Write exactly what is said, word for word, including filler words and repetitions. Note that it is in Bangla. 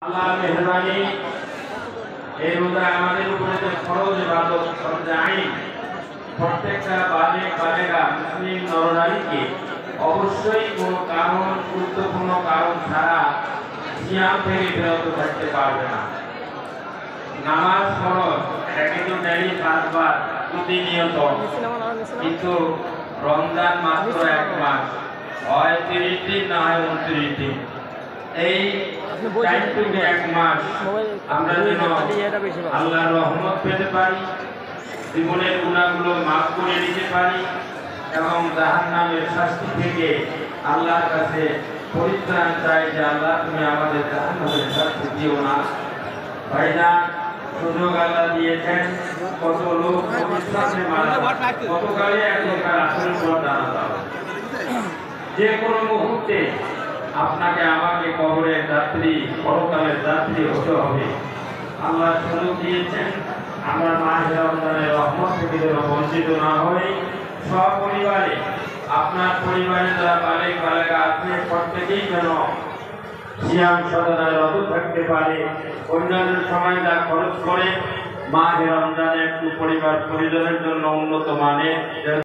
আল্লাহ মেহরবানি এই রোজা আমাদের উপরে যে ফরজ ইবাদত ফরজ আইন প্রত্যেকটা বালিগ বালিগা মুসলিম নরনারীকে অবশ্যই কোনো কারণ গুরুত্বপূর্ণ কারণ ছাড়া সিয়াম থেকে বিরত থাকতে পারবে না। নামাজ ফরজ এটা কিন্তু ডেইলি পাঁচবার প্রতিনিয়ত, কিন্তু রমজান মাত্র এক মাস, হয় তিরিশ দিন না হয় উনত্রিশ দিন। এই টাইমটুকু এক মাস আমরা যেন আল্লাহর রহমত পেতে পারি, জীবনের গুনাহগুলো মাফ করে নিতে পারি এবং জাহান্নামের শাস্তি থেকে আল্লাহর কাছে পরিত্রাণ চাই যে আল্লাহ তুমি আমাদের জাহান্নামের শাস্তি দিও না। ভাইজান, সুযোগ আল্লাহ দিয়েছেন, কত লোক প্রতিষ্ঠানে মারা গতকালে এক লোকের আসল পর জানা যাবে। যে কোনো মুহূর্তে আপনাকে আমাকে কবরের যাত্রী পরকালের যাত্রী হতে হবে। আল্লাহ সুযোগ দিয়েছেন, আমরা মাহে রমজানের রহমত থেকে যেন বঞ্চিত না হই। সপরিবারে আপনার পরিবারে যারা বালিগ বালিগা আছে প্রত্যেকেই যেন সিয়াম সাধনায় রত থাকতে পারে। অন্যান্য সময় যা খরচ করে মাহে রমজানে একটু পরিবার পরিজনের জন্য উন্নত মানের